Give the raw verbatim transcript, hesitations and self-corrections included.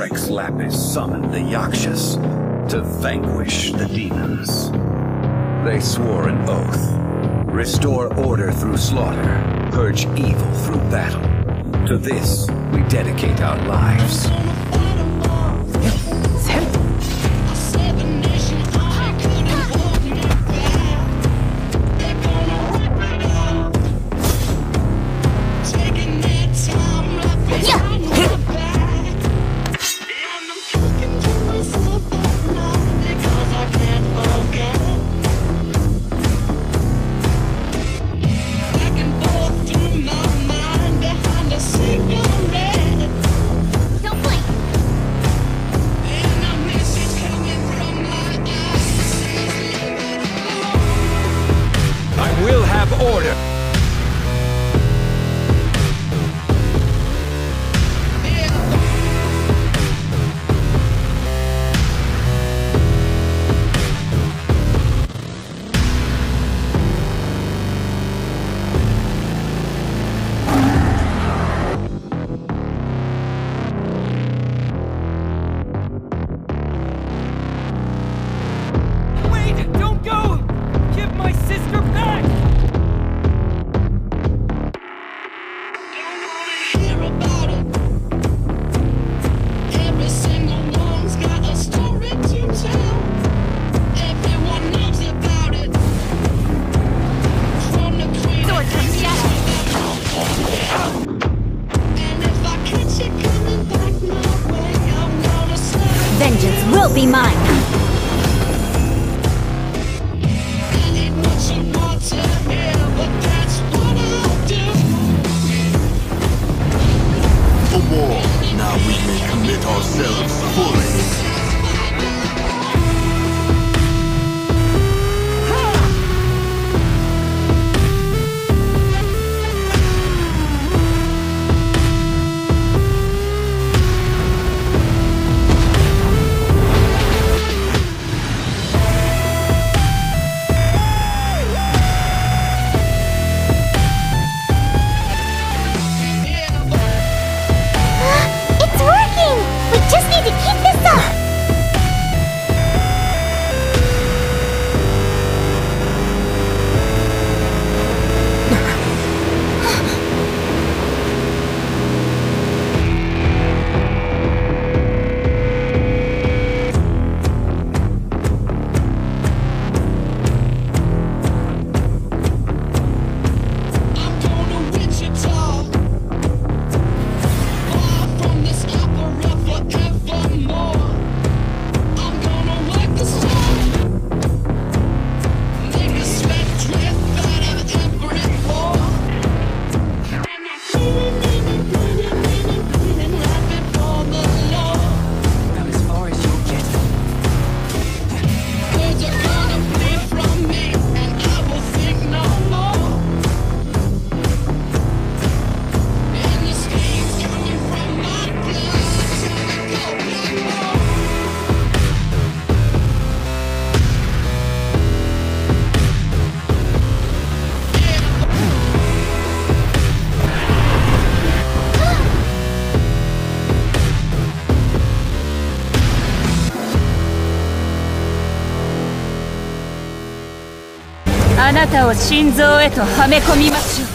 Rex Lapis summoned the Yakshas to vanquish the demons. They swore an oath: restore order through slaughter, purge evil through battle. To this, we dedicate our lives. Be mine. For more, now we may commit ourselves fully. あなたを心臓へとはめ込みましょう。